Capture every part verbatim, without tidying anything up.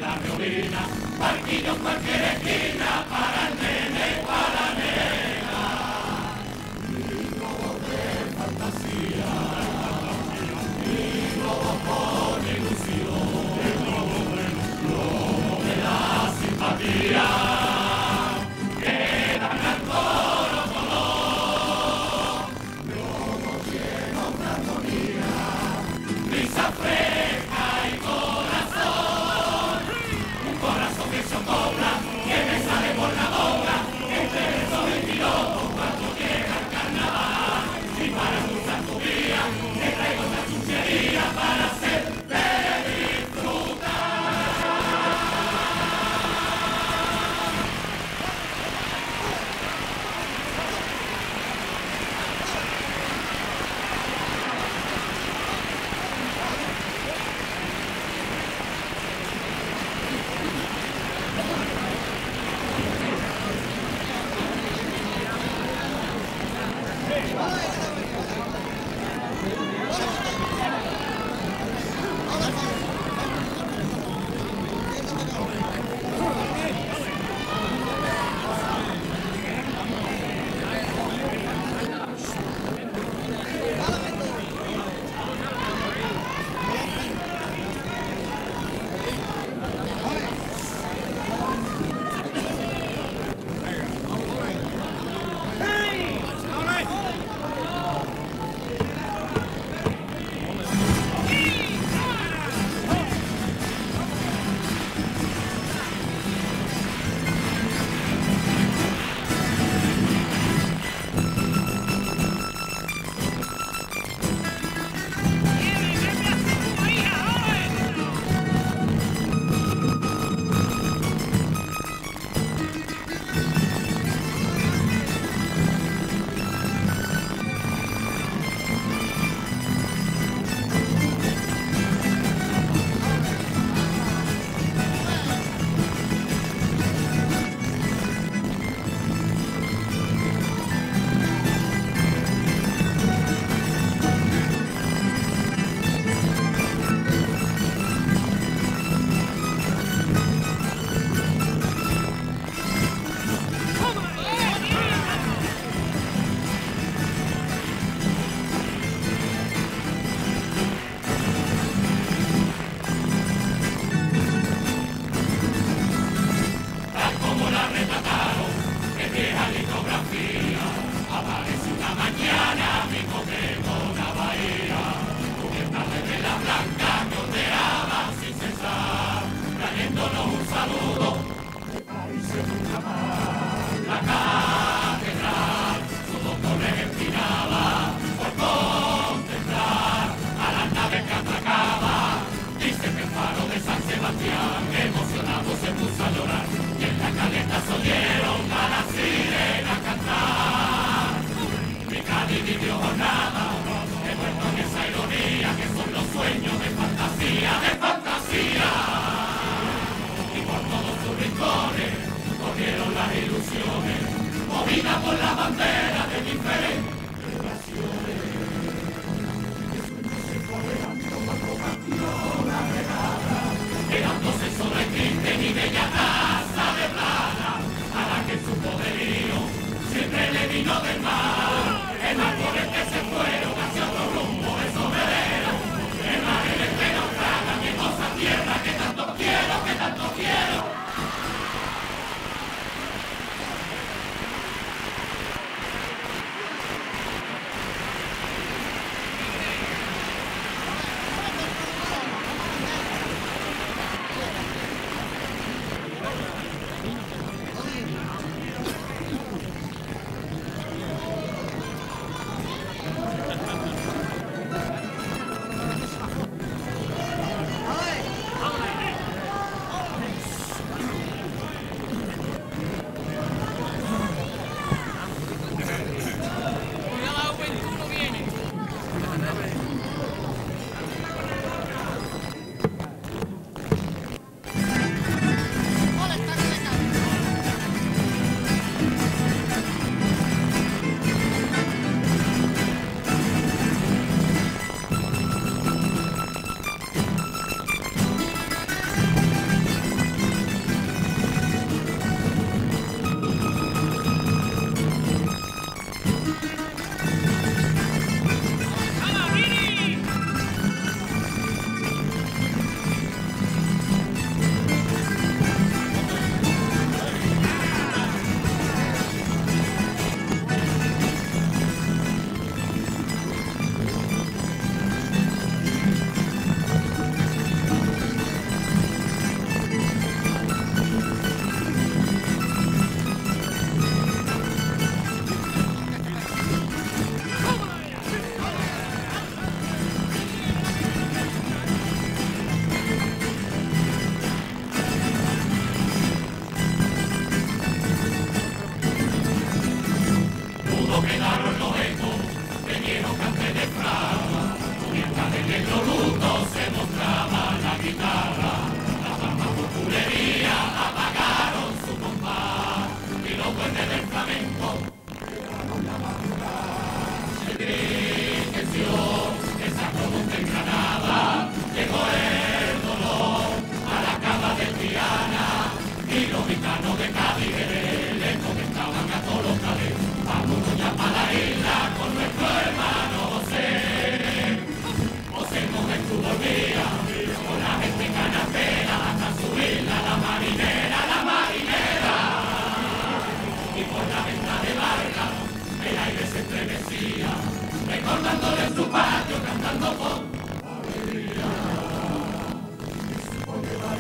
Barquillo en cualquier esquina para el nene y para la nena. Mi globo de fantasía, mi globo con ilusión, mi globo de la simpatía. Que dan al coro color, globo lleno de armonía, brisa fresca y corazón. Un corazón que se cobra, que me sale por la boca, entre esos veintidos cuando llega el carnaval. Y para cruzar tu vía, te traigo una chuchería para hacerte disfrutar.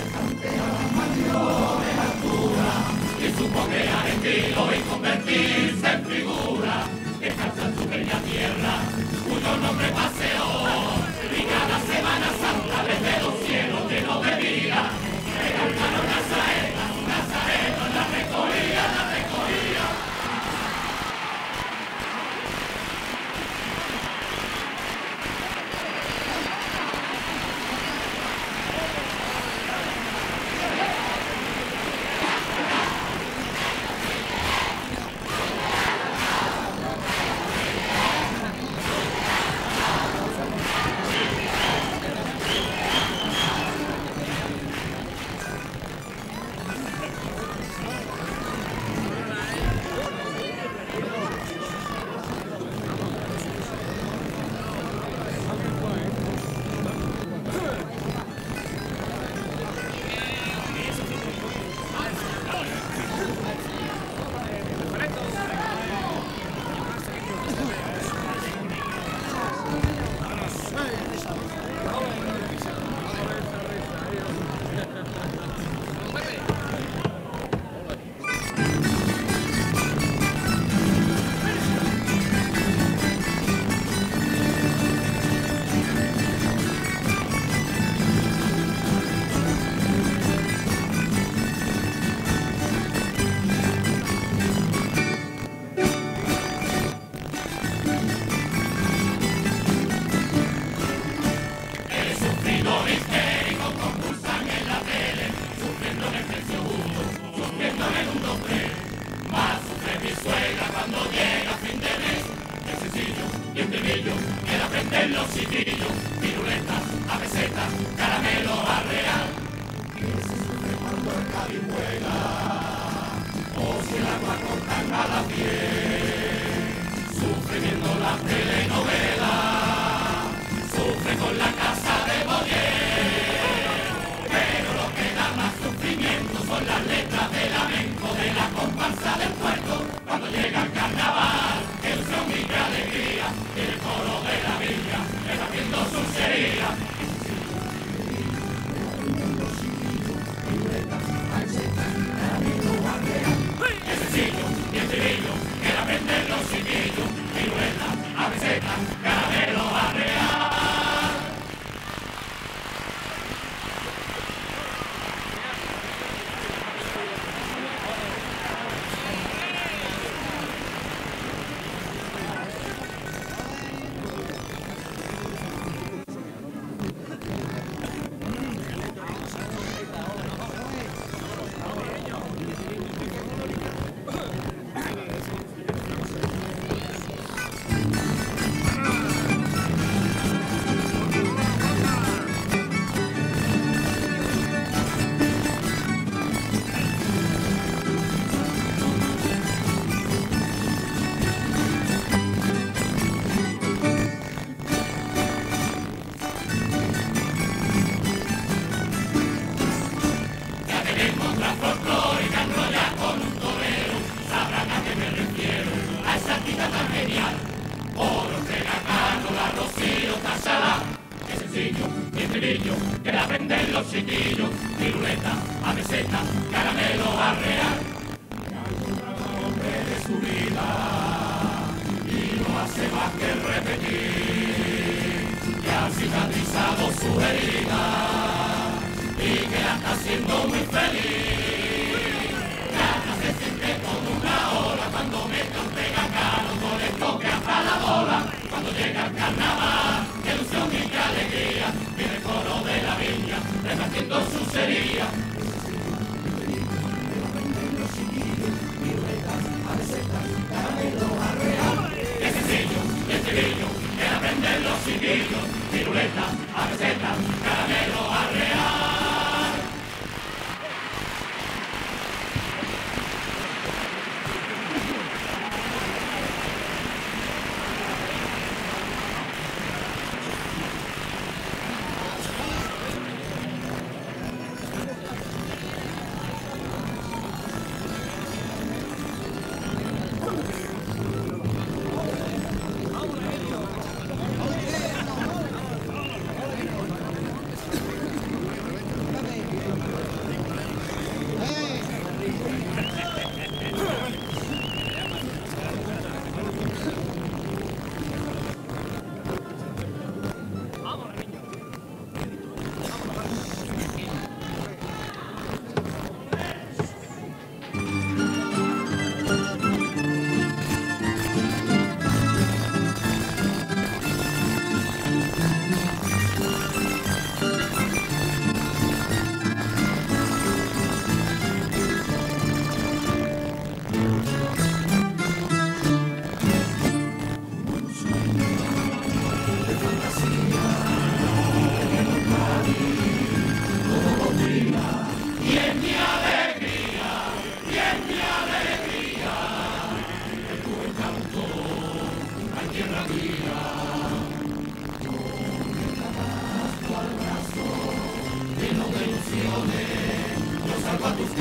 y supo crear estilo y convertirse en figura, descansa en su bella tierra, cuyo nombre paseó, y cada Semana Santa desde los cielos lleno de vida, regaltaron Nazareno, Nazareno la recogía, la recogía. Quiere aprender los chiquillos, piruletas, a pesetas, caramelo a real. Que se sufre cuando el Cádiz juega, o si el agua corta a la piel. Sufre viendo la telenovela, sufre con la casa de Boyer. Pero lo que da más sufrimiento son las letras de lamento de la comparsa del puerto. Cuando llega el carnaval, qué ilusión y qué alegría, y el coro de la villa está haciendo su sería. Es sencillo y el trillo, quiere aprender los chiquillos, piruetas, a pesetas, caramelo a real. Quiere aprender los chiquillos, piruleta, a peseta, caramelo a real. El hombre de su vida y no hace más que repetir que ha cicatrizado su herida y que la está haciendo muy feliz. Gana se siente como una ola cuando mete un pegacano con el toque hasta la bola. Cuando llega el carnaval, qué ilusión y qué alegría, viene el coro de la viña, repartiendo su sería. Qué sencillo y el trillo, quiere aprender los chiquillos, piruletas, a pesetas, caramelo a real.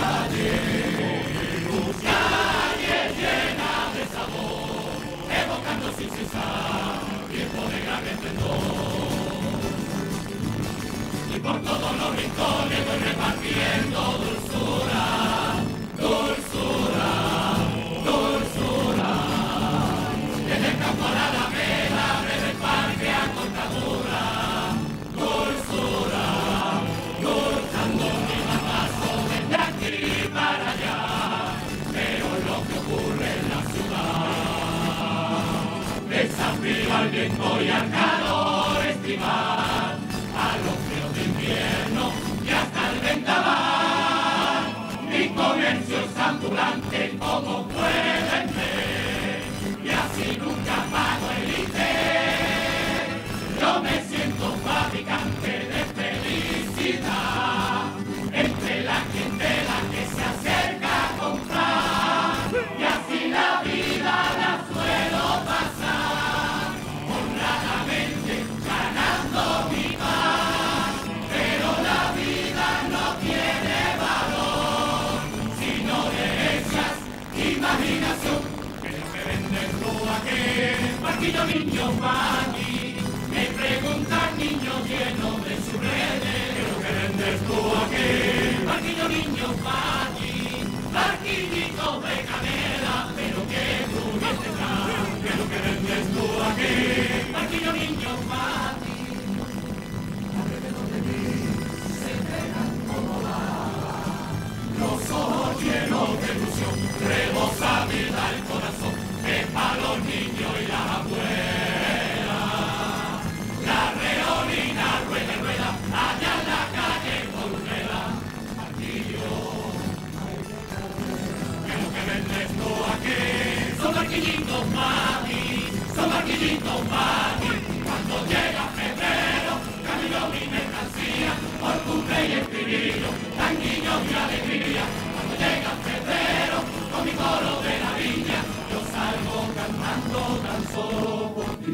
calles llenas de sabor, evocando sin cesar tiempo de gran esplendor. Y por todos los rincones voy repartiendo dulzura, dulzura, dulzura. Desde el campo a la alameda, desde el parque a Cortadura, dulzura, dulzando mi paso desde aquí para allá. Veo lo que ocurre en la ciudad. Desafío al viento y al calor estival, a los fríos de invierno y hasta el vendaval. Mi comercio es ambulante como pueden ver, y así nunca pago el interés. Yo me siento fabricante de felicidad, entre la clientela que se acerca a comprar, y así la vida la suelo pasar, honradamente ganando mi paz. Pero la vida no tiene valor si no le echas imaginación. Que me vendes tú aquí, Marquillo niño Mani, me preguntan niños llenos de sus redes. ¿Qué vendes tú aquí, Marquillo niño Mani? Marquillitos de canela, pero que tú bien te traes. ¿Qué es lo que vendes tú aquí, Marquillo niño Mani? Alrededor de mí se pegan como la, los ojos llenos de ilusión, rebosa vida el corazón, es para los niños y las abuelas. La reolina rueda y rueda, allá en la calle Columela. Marquillo, ¿qué es lo que vendes tú aquí? Son marquillitos mami, son marquillitos mami. Cuando llega febrero, camino mi mercancía, por cumple y escribillo, dan guiños y alegría. Cuando llega febrero, con mi coro de la viña, yo salgo cantando tan solo por ti.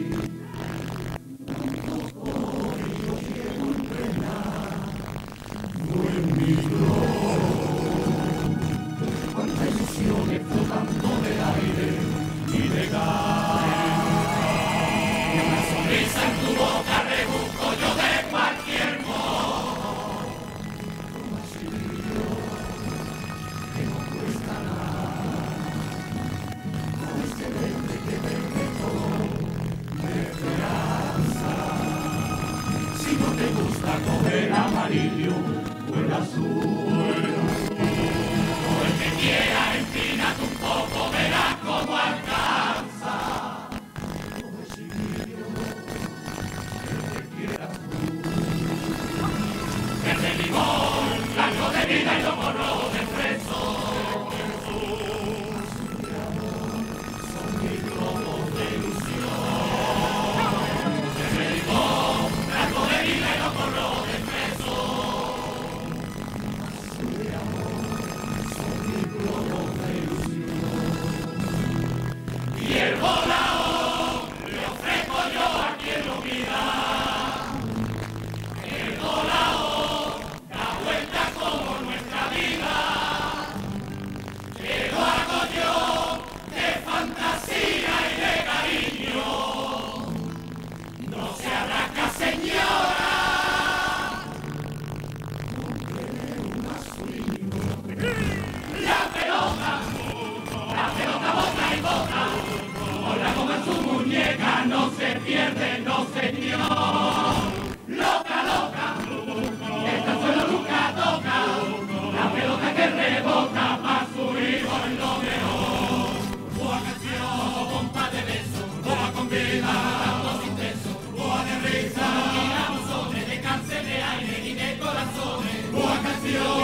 Cuántas ilusiones flotando del aire y de gas. Una sonrisa en tu boca rebusco yo de cualquier modo. Un vacío que no cuesta nada. Con este verde que verde todo de esperanza. Si no te gusta coger amarillo o el azul, o el que quiera empínate un poco, verás cómo alcanza. Como el cirio, el que quieras tú. Verde limón, blanco de vida y lomo rojo de fresco. Son mis globos de ilusión. Verde limón, blanco de vida y lomo rojo de fresco. Y el volao le ofrezco yo a quien lo pida. El volao da vuelta como nuestra vida. Que lo hago yo de fantasía y de cariño. No se arranca, señora. No tiene una swing. La pelota. La pelota bota y bota, hola como en su muñeca, no se pierde, no señor. Loca, loca, esta suelo nunca toca, la pelota que rebota pa' su hijo es lo mejor. Boa canción, pompa de beso, boa con vida, tantos intensos, boa de risa, y emociones de cáncer de aire y de corazones. Boa canción.